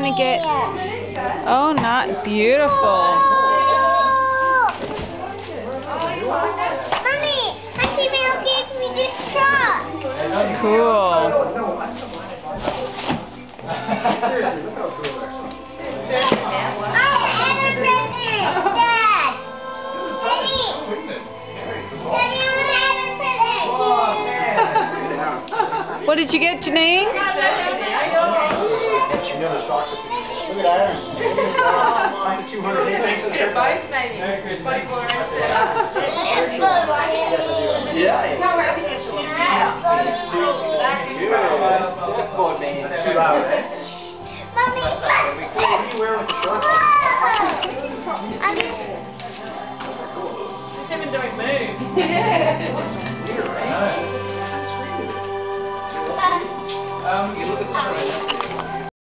gonna get... Oh, not beautiful. Mommy, Auntie Mel gave me this truck. Cool. Oh, and a present, Dad. Daddy. Daddy, I want to have a present. What did you get, Janine? Look at Aaron. Up to 200. Thanks for the surprise. Merry Christmas. Yeah. It's 2 hours. Mommy, What are you wearing with the shorts? Just even doing moves. You look at this right now.